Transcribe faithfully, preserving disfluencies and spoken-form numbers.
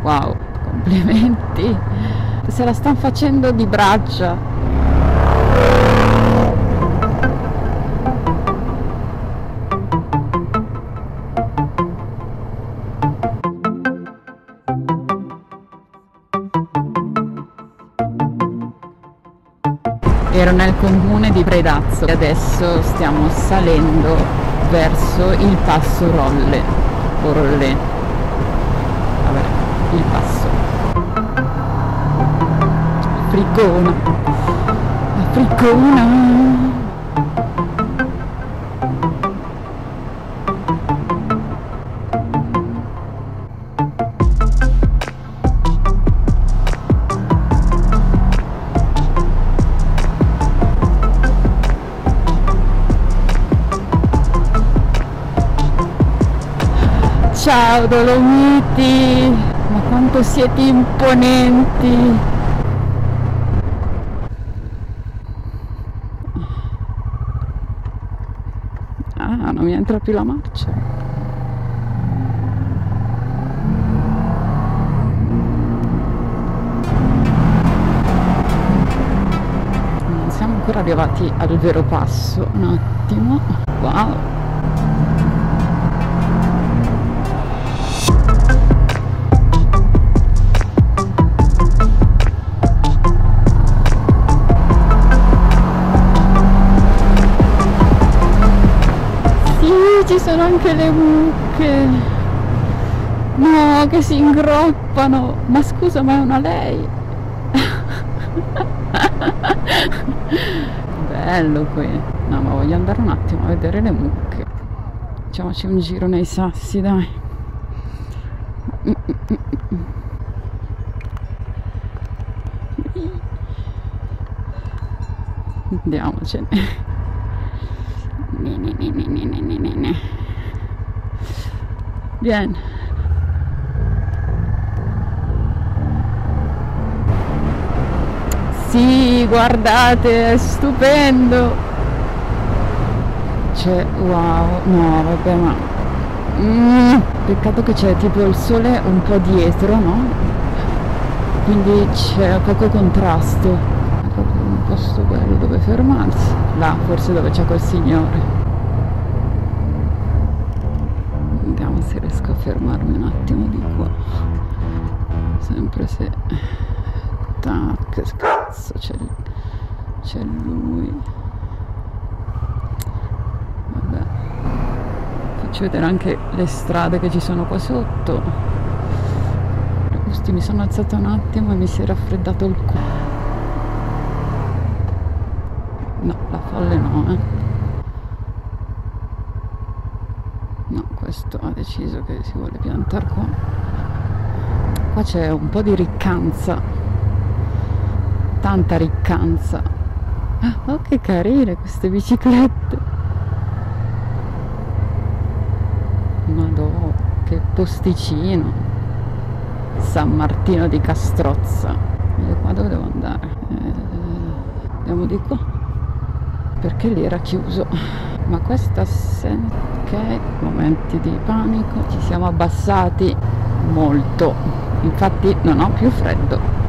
Wow, complimenti, se la stanno facendo di braccia. Ero nel comune di Predazzo e adesso stiamo salendo verso il passo Rolle o Rolle, vabbè, il passo Africona, Africona. Ciao Dolomiti, ma quanto siete imponenti! Ah, non mi entra più la marcia. Non siamo ancora arrivati al vero passo, un attimo. Wow! Ci sono anche le mucche, no, che si ingroppano. Ma scusa, ma è una lei? Bello qui. No, ma voglio andare un attimo a vedere le mucche. Facciamoci un giro nei sassi, dai. Andiamocene. Vieni. Sì, guardate, è stupendo. C'è, wow, no, vabbè, ma mm, peccato che c'è tipo il sole un po' dietro, no? Quindi c'è poco contrasto. È proprio un posto bello dove fermarsi. Là, forse dove c'è quel signore. Vediamo se riesco a fermarmi un attimo di qua. Sempre se... Tac, che cazzo, c'è c'è lui. Vabbè. Faccio vedere anche le strade che ci sono qua sotto. Giusti, mi sono alzata un attimo e mi si è raffreddato il cuore. No, la folle no, eh. No, questo ha deciso che si vuole piantare qua. Qua c'è un po' di riccanza. Tanta riccanza. Oh, che carine queste biciclette. Madò, che posticino. San Martino di Castrozza. E qua dove devo andare? Eh, andiamo di qua. Perché lì era chiuso. Ma questa se... ok, momenti di panico. Ci siamo abbassati molto. Infatti non ho più freddo.